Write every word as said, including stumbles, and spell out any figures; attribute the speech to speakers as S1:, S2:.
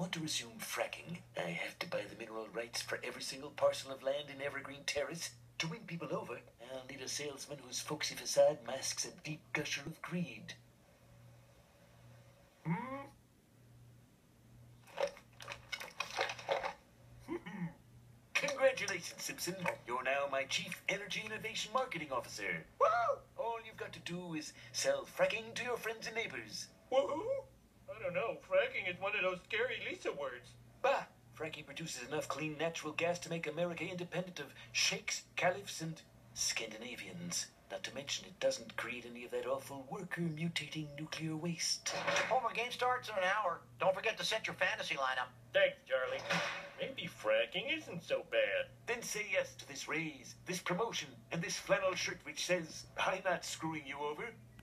S1: want to resume fracking, I have to buy the mineral rights for every single parcel of land in Evergreen Terrace. To win people over, I'll need a salesman whose folksy facade masks a deep gusher of greed. Hmm? Congratulations, Simpson. You're now my Chief Energy Innovation Marketing Officer. Woohoo! All you've got to do is sell fracking to your friends and neighbors.
S2: Woohoo? I don't know. Fracking is one of those scary Lisa words.
S1: Bah! Fracking produces enough clean natural gas to make America independent of sheikhs, caliphs, and Scandinavians. Not to mention it doesn't create any of that awful worker-mutating nuclear waste.
S3: Home game starts in an hour. Don't forget to set your fantasy lineup.
S2: Thanks, Charlie. Maybe fracking isn't so bad.
S1: Then say yes to this raise, this promotion, and this flannel shirt which says, I'm not screwing you over.